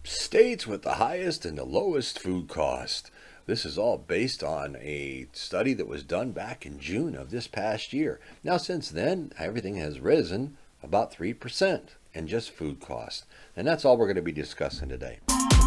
States with the highest and the lowest food cost. This is all based on a study that was done back in June of this past year. Now, since then, everything has risen about 3% in just food cost. And that's all we're going to be discussing today.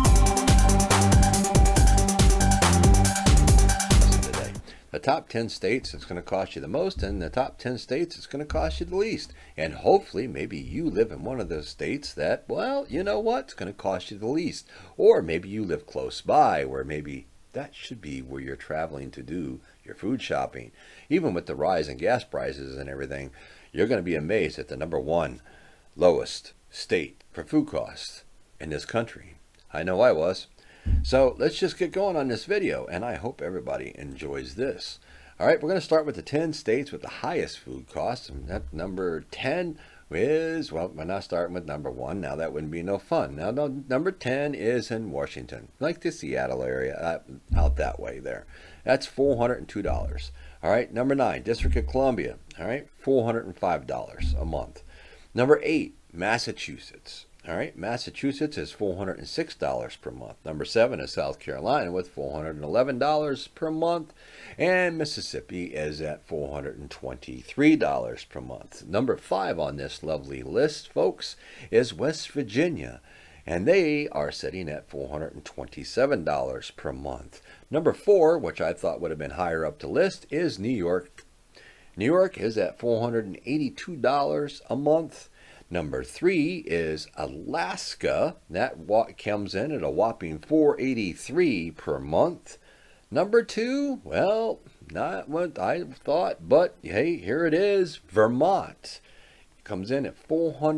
The top 10 states it's going to cost you the most, and the top 10 states it's going to cost you the least. And hopefully maybe you live in one of those states that, well, you know what, it's going to cost you the least. Or maybe you live close by where maybe that should be where you're traveling to do your food shopping. Even with the rise in gas prices and everything, you're going to be amazed at the number one lowest state for food costs in this country. I know I was. So let's just get going on this video, and I hope everybody enjoys this. All right, we're going to start with the 10 states with the highest food costs. And that number 10 is, well, we're not starting with number 1. Now that wouldn't be no fun. Now, number 10 is in Washington, like the Seattle area, out that way there. That's $402. All right, number 9, District of Columbia. All right, $405 a month. Number 8, Massachusetts. All right, Massachusetts is $406 per month. Number 7 is South Carolina with $411 per month. And Mississippi is at $423 per month. Number 5 on this lovely list, folks, is West Virginia. And they are sitting at $427 per month. Number 4, which I thought would have been higher up the list, is New York. New York is at $482 a month. Number 3 is Alaska. That comes in at a whopping $483 per month. Number 2, well, not what I thought, but hey, here it is, Vermont. It comes in at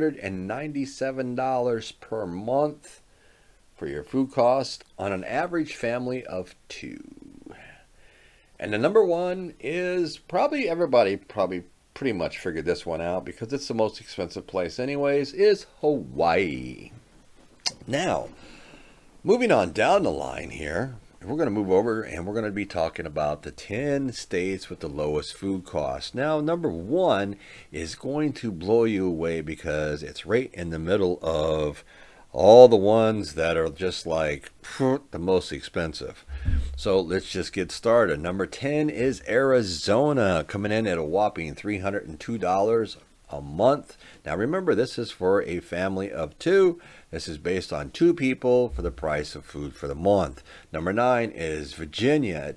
$497 per month for your food cost on an average family of 2. And the number 1 is probably everybody pretty much figured this one out because it's the most expensive place anyways, is Hawaii. Now, moving on down the line here, we're going to move over and we're going to be talking about the 10 states with the lowest food costs. Now, number 1 is going to blow you away because it's right in the middle of all the ones that are just like the most expensive. So let's just get started. Number 10 is Arizona, coming in at a whopping $302 a month. Now remember, this is for a family of 2. This is based on 2 people for the price of food for the month. Number 9 is Virginia at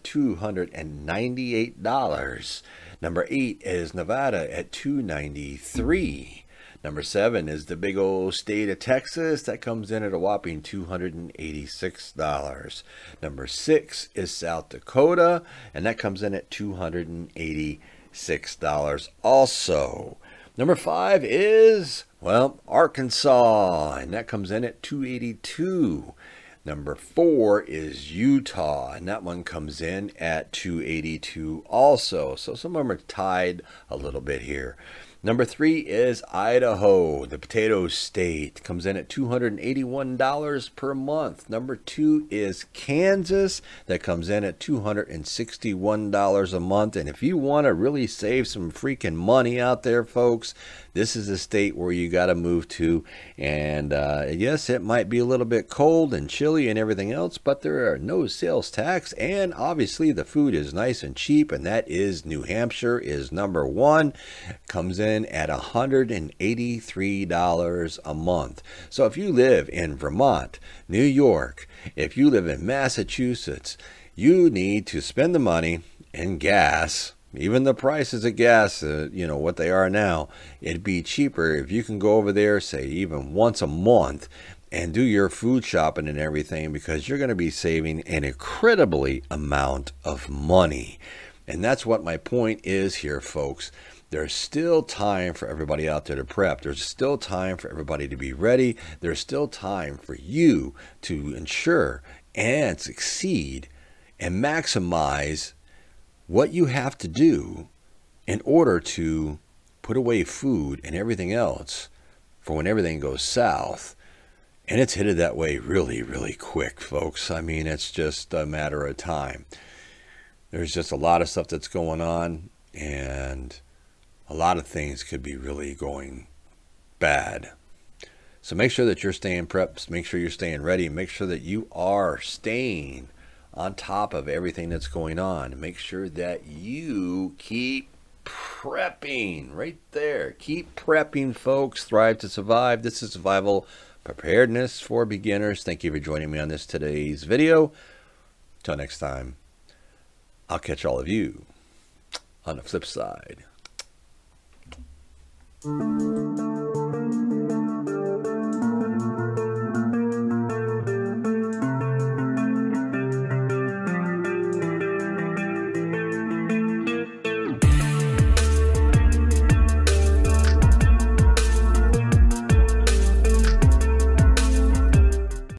$298. Number 8 is Nevada at $293. Number 7 is the big old state of Texas. That comes in at a whopping $286. Number 6 is South Dakota, and that comes in at $286 also. Number 5 is, well, Arkansas, and that comes in at $282. Number 4 is Utah, and that one comes in at $282 also. So some of them are tied a little bit here. Number 3 is Idaho, the potato state, comes in at $281 per month. Number 2 is Kansas, that comes in at $261 a month. And if you want to really save some freaking money out there, folks, this is a state where you got to move to. And yes, it might be a little bit cold and chilly and everything else, but there are no sales tax, and obviously the food is nice and cheap, and that is New Hampshire is number 1, comes in at $183 a month. So if you live in Vermont, New York, if you live in Massachusetts, you need to spend the money in gas. Even the prices of gas, you know, what they are now, it'd be cheaper if you can go over there, say, even once a month and do your food shopping and everything, because you're going to be saving an incredibly amount of money. And that's what my point is here, folks. There's still time for everybody out there to prep. There's still time for everybody to be ready. There's still time for you to ensure and succeed and maximize what you have to do in order to put away food and everything else for when everything goes south. And it's headed that way really, really quick, folks. I mean, it's just a matter of time. There's just a lot of stuff that's going on, and a lot of things could be really going bad. So make sure that you're staying prepped, make sure you're staying ready, make sure that you are staying on top of everything that's going on. Make sure that you keep prepping right there. Keep prepping, folks. Thrive to survive. This is Survival Preparedness for Beginners. Thank you for joining me on today's video. Till next time, I'll catch all of you on the flip side.